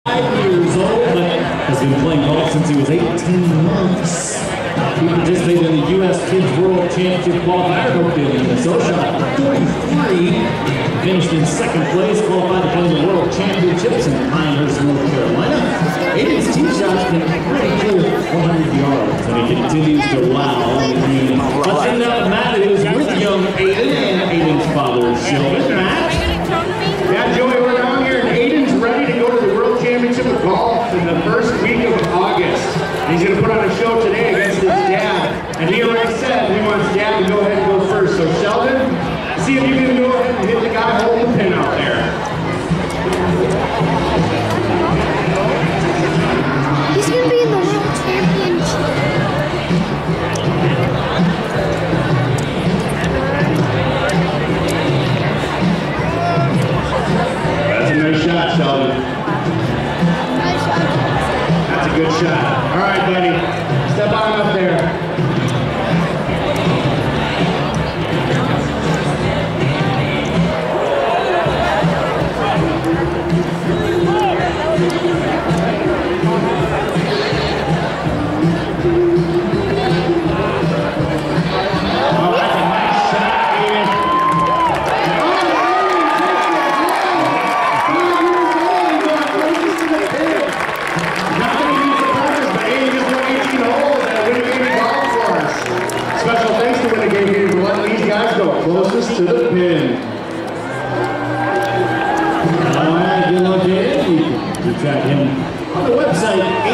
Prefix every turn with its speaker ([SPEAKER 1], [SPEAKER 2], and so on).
[SPEAKER 1] 5 years old, but has been playing golf since he was 18 months. He participated in the U.S. Kids World Championship qualifier booked in Minnesota, 43. Finished in second place, qualified to play in the World Championships in Pinehurst, North Carolina. Aiden's tee shots can pretty clear 100 yards, and he continues to wow the community. Let's send out Matt, who's with young Aiden and Aiden's father, Sheldon. Matt?
[SPEAKER 2] Yeah, Joey, we're down here, and Aiden's ready to go to the World Championship of Golf in the first week of August. He's going to put on a show today against his dad, and he already said he wants dad to go ahead and go first. So Sheldon, see if you can go ahead and hit the guy holding the pin out there.
[SPEAKER 3] He's going to be in the World Championship.
[SPEAKER 2] That's a nice shot, Sheldon.
[SPEAKER 3] Nice shot.
[SPEAKER 2] That's a good shot. All right, buddy. Step on up there. Closest to the pin.
[SPEAKER 1] All right, good luck, Aiden. You can track him on the website.